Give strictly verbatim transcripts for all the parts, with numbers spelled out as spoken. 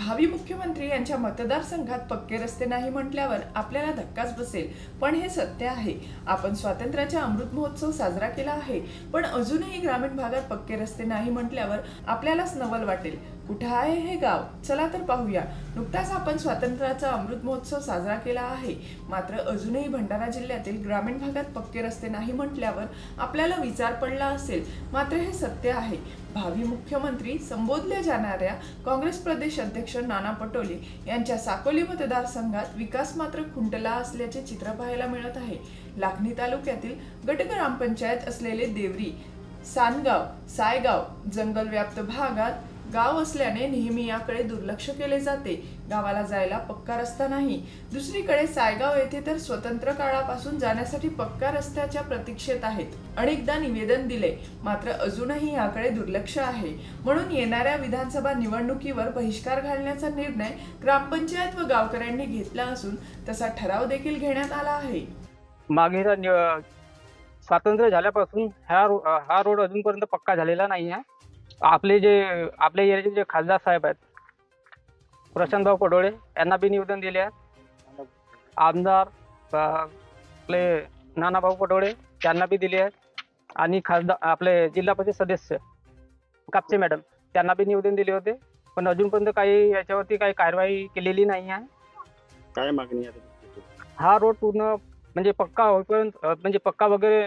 भावी मुख्यमंत्री यांच्या मतदारसंघात पक्के रस्ते नाही म्हटल्यावर आपल्याला धक्काच बसेल, पण हे सत्य आहे। आपण स्वातंत्र्याचा अमृत महोत्सव साजरा केला आहे, पण अजूनही ग्रामीण भागात पक्के रस्ते नाही म्हटल्यावर आपल्यालाच नवल वाटेल। कुठे आहे हे गाव? चला तर पाहूया। नुकताच आपण स्वातंत्र्याचा अमृत महोत्सव साजरा केला आहे, मात्र अजूनही भंडारा जिल्ह्यातील ग्रामीण भागात पक्के रस्ते नाही म्हटल्यावर आपल्याला विचार पडला असेल, मात्र हे सत्य आहे। भावी मुख्यमंत्री संबोधल्या जाणाऱ्या काँग्रेस प्रदेश अध्यक्ष नाना पटोले यांच्या साकोली मतदारसंघात विकास मात्र खुंटला असल्याचे चित्र पाहायला मिळत आहे। लाखनी तालुक्यातील गट ग्रामपंचायत असलेले देवरी, सानगाव, सायगाव जंगल व्याप्त भागात गाव असल्याने नेहमी याकडे दुर्लक्ष केले जाते। गावाला जायला पक्का रस्ता नाही। दुसरीकडे सायगाव येथे तर स्वतंत्र काळापासून जाण्यासाठी पक्का रस्त्याच्या प्रतीक्षेत आहेत। अनेकदा निवेदन दिले, मात्र अजूनही याकडे दुर्लक्ष आहे। म्हणून येणाऱ्या विधानसभा निवडणुकीवर बहिष्कार घालण्याचा निर्णय ग्रामपंचायत व गावकऱ्यांनी घेतला असून तसा ठराव देखील घेण्यात आला आहे। मागे स्वातंत्र्य झाल्यापासून हा हा रोड अजूनपर्यंत पक्का झालेला नाही आहे। आपले जे आपल्या एरियाचे जे खासदार साहेब आहेत प्रशांतभाऊ पडोळे यांना बी निवेदन दिले आहे। आमदार आपले नानाभाऊ पटोळे त्यांना बी दिले आहेत आणि खासदार आपले जिल्हा परिषद सदस्य कापसे मॅडम त्यांना बी निवेदन दिले होते, पण अजूनपर्यंत काही याच्यावरती काही कारवाई केलेली नाही आहे। काय मागणी आहे? हा रोड पूर्ण म्हणजे पक्का होईपर्यंत म्हणजे पक्का वगैरे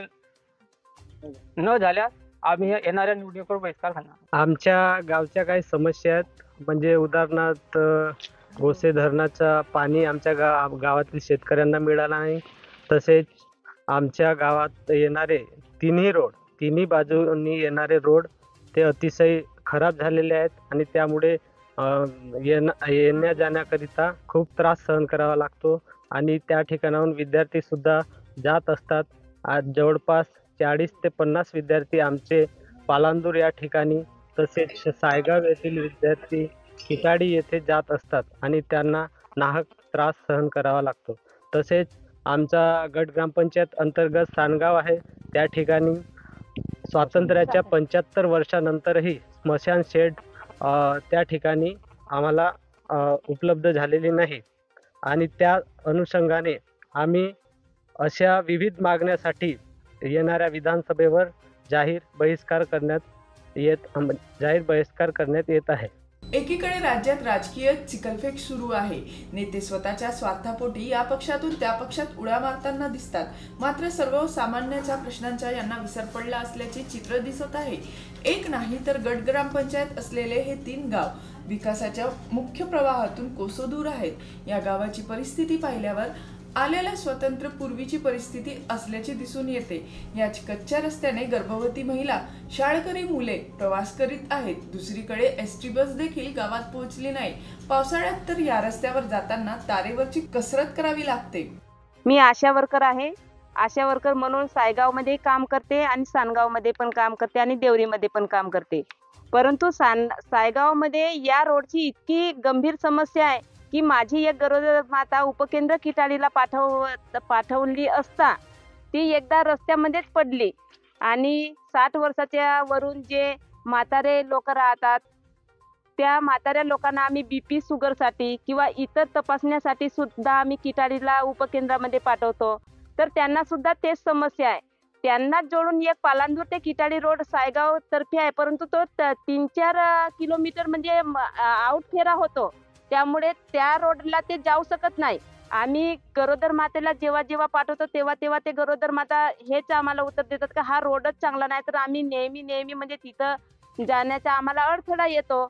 न झाल्यास आम्ही येणाऱ्या निवडणुकीवर बहिष्कार घालणार। आमच्या गावच्या काही समस्या आहेत, म्हणजे उदाहरणार्थ गोसे धरणाचा पाणी आमच्या गाव गावातील शेतकऱ्यांना मिळाला नाही। तसेच आमच्या गावात येणारे तिन्ही रोड तिन्ही बाजूंनी येणारे रोड ते अतिशय खराब झालेले आहेत आणि त्यामुळे येण्या जाण्याकरिता खूप त्रास सहन करावा लागतो आणि त्या ठिकाणाहून विद्यार्थी सुद्धा जात असतात। आज जवळपास चाळीस ते पन्नास विद्यार्थी आमचे पालांदूर या ठिकाणी तसेच सायगाव येथील विद्यार्थी किटाडी येथे जात असतात आणि त्यांना नाहक त्रास सहन करावा लागतो। तसेच आमचा गट ग्रामपंचायत अंतर्गत सानगाव आहे, त्या ठिकाणी स्वातंत्र्याच्या पंच्याहत्तर वर्षानंतरही स्मशान शेड त्या ठिकाणी आम्हाला उपलब्ध झालेली नाही आणि त्या अनुषंगाने आम्ही अशा विविध मागण्यासाठी येणाऱ्या विधानसभेवर जाहीर बहिष्कार करण्यात येत जाहीर बहिष्कार करण्यात येत आहे। एकीकडे राज्यात राजकीय चिखलफेक सुरू आहे। नेते स्वतःच्या स्वार्थापोटी या पक्षातून त्या पक्षात उड्या मारताना दिसतात, मात्र सर्वसामान्यांच्या प्रश्नांचा यांना विसर पडला असल्याचे चित्र दिसत आहे। एक नाही तर गट ग्रामपंचायत असलेले हे तीन गाव विकासाच्या मुख्य प्रवाहातून कोसो दूर आहेत। या गावाची परिस्थिती पाहिल्यावर आलेल्या स्वतंत्र पूर्वीची परिस्थिती असल्याचे दिसून येते। या कच्च्या रस्त्याने गर्भवती महिला, शाळकरी मुले प्रवास करीत आहेत। दुसरीकडे एस टी बस देखील गावात पोहोचली नाही। पावसाळ्यात तर या रस्त्यावर जाताना तारेवरची कसरत करावी लागते। मी आशा वर्कर आहे। आशा वर्कर म्हणून सायगाव मध्ये काम करते आणि सानगाव मध्ये पण काम करते आणि देवरी मध्ये पण काम करते, परंतु सान सायगाव मध्ये या रोडची इतकी गंभीर समस्या आहे की माझी एक गरोदर माता उपकेंद्र किटाडीला पाठव पाठवली असता ती एकदा रस्त्यामध्येच पडली आणि साठ वर्षाच्या वरून जे म्हातारे लोक राहतात त्या म्हाताऱ्या लोकांना आम्ही बीपी शुगरसाठी किंवा इतर तपासण्यासाठी सुद्धा आम्ही किटाडीला उपकेंद्रामध्ये पाठवतो, तर त्यांना सुद्धा तेच समस्या आहे। त्यांना जोडून एक पालांदूर ते किटाडी रोड सायगाव तर्फे आहे, परंतु तो तीन चार किलोमीटर म्हणजे आउट फेरा होतो, त्यामुळे त्या रोडला ते जाऊ शकत नाही। आम्ही गरोदर मातेला जेव्हा जेव्हा पाठवतो तेव्हा तेव्हा ते गरोदर माता हेच आम्हाला उत्तर देतात की हा रोडच चांगला नाही, तर आम्ही नेहमी नेहमी म्हणजे तिथं जाण्याचा आम्हाला अडथळा येतो।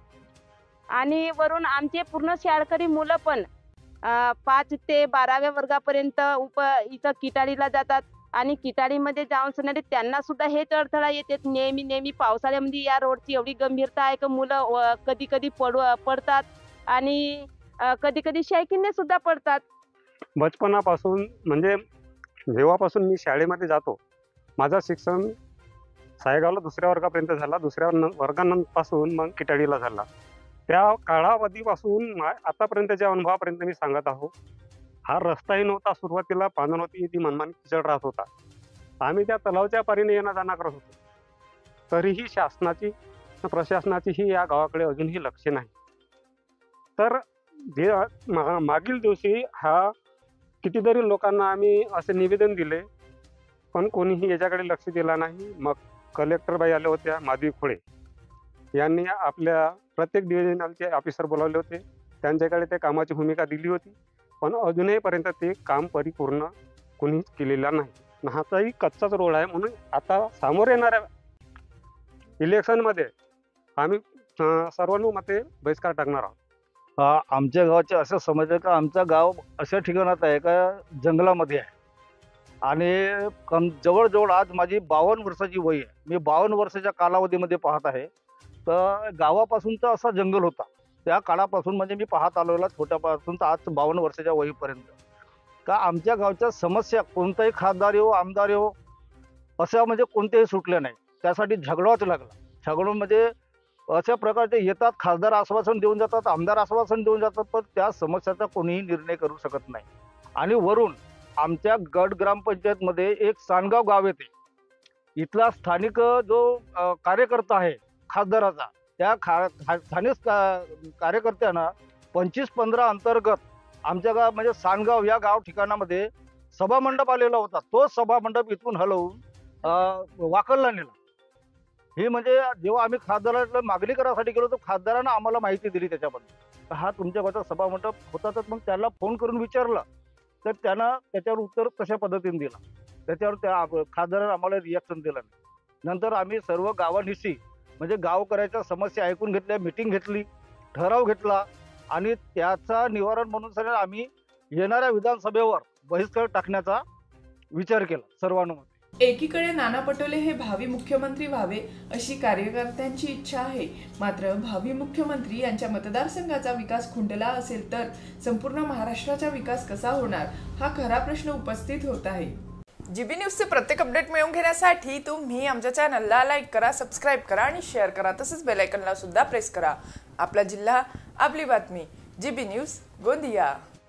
आणि वरून आमचे पूर्ण शाळकरी मुलं पण पाच ते बाराव्या वर्गापर्यंत उप इथं किटाडीला जातात आणि किटाडीमध्ये जाऊन सणारे त्यांना सुद्धा हेच अडथळा येते। नेहमी नेहमी पावसाळ्यामध्ये या रोडची एवढी गंभीरता आहे की मुलं कधी कधी पडू पडतात आणि कधी कधी शायकीने सुद्धा पडतात। बचपनापासून म्हणजे जेव्हापासून मी शाळेमध्ये जातो, माझं शिक्षण सायगावला दुसऱ्या वर्गापर्यंत झाला, दुसऱ्या वर्गापासून मग किटाडीला झाला। त्या काळावधीपासून आतापर्यंतच्या अनुभवापर्यंत मी सांगत आहो, हा रस्ताही नव्हता, सुरुवातीला पानं होती, ती मनमानी किचड राहत होता। आम्ही त्या तलावच्या पारीने येणं जाणं करत होतो, तरीही शासनाची प्रशासनाचीही या गावाकडे अजूनही लक्ष नाही। तर जे मा- मागील दिवशी हा कितीतरी लोकांना आम्ही असे निवेदन दिले, पण कोणीही याच्याकडे लक्ष दिलं नाही. मग कलेक्टर बाई आल्या होत्या, माधवी खोळे यांनी आपल्या प्रत्येक डिव्हिजनलचे ऑफिसर बोलावले होते, त्यांच्याकडे त्या कामाची भूमिका दिली होती, पण अजूनहीपर्यंत ते काम परिपूर्ण कोणीच केलेलं नाही. आणि हाताही कच्चाच रोड आहे. म्हणून आता समोर येणाऱ्या इलेक्शनमध्ये आम्ही अं, सर्वांना मते बहिष्कार टाकणार आहोत. हा, आमच्या गावाचे असं समजलं का आमचं गाव अशा ठिकाणात आहे का जंगलामध्ये आहे आणि कम जवळजवळ आज माझी बावन्न वर्षाची वय आहे. मी बावन्न वर्षाच्या कालावधीमध्ये पाहत आहे. तर गावापासून तर असा जंगल होता त्या काळापासून, म्हणजे मी पाहत आलेला छोट्यापासून तर आज बावन्न वर्षाच्या वयीपर्यंत, का आमच्या गावच्या समस्या कोणताही खासदार येऊ आमदार येऊ अशा म्हणजे कोणत्याही सुटल्या नाही. त्यासाठी झगडावाच लागला. झगडून म्हणजे अशा प्रकारचे येतात, खासदार आश्वासन देऊन जातात, आमदार आश्वासन देऊन जातात, पण त्या समस्याचा कोणीही निर्णय करू शकत नाही. आणि वरून आमच्या गट ग्रामपंचायतमध्ये एक सानगाव गाव येते. इथला स्थानिक जो अ, कार्यकर्ता आहे खासदाराचा, त्या खा खा- स्थानिक का- कार्यकर्त्यांना पंचवीस पंधरा अंतर्गत आमच्या गाव म्हणजे सानगाव या गाव ठिकाणामध्ये सभामंडप आलेला होता. तो सभामंडप इथून हलवून अ, वाकलला नेला. हे म्हणजे जेव्हा आम्ही खासदाराला मागणी करायसाठी गेलो तर खासदारानं आम्हाला माहिती दिली त्याच्याबद्दल, हा तुमच्या गावचा सभामंडप होता. तर मग त्याला फोन करून विचारलं तर त्यानं त्याच्यावर उत्तर कशा पद्धतीने दिला, त्याच्यावर त्या खासदारानं आम्हाला रिॲक्शन दिलं नाही. नंतर आम्ही सर्व गावानिशी म्हणजे गावकऱ्याच्या समस्या ऐकून घेतल्या, मिटिंग घेतली, ठराव घेतला आणि त्याचा निवारण म्हणून सर आम्ही येणाऱ्या विधानसभेवर बहिष्कार टाकण्याचा विचार केला सर्वांमध्ये. एकीकडे नाना पटोले हे भावी मुख्यमंत्री व्हावे अशी कार्यकर्त्यांची इच्छा आहे, मात्र भावी मुख्यमंत्री यांच्या मतदारसंघाचा विकास खुंटला असेल तर संपूर्ण महाराष्ट्राचा विकास कसा होणार हा खरा प्रश्न उपस्थित होत आहे. जीबी न्यूजचे प्रत्येक अपडेट मिळवून घेण्यासाठी तुम्ही आमच्या चॅनलला लाईक करा, सबस्क्राईब करा आणि शेअर करा. तसंच बेल आयकॉनला सुद्धा प्रेस करा. आपला जिल्हा आपली बातमी. GB news Gondia.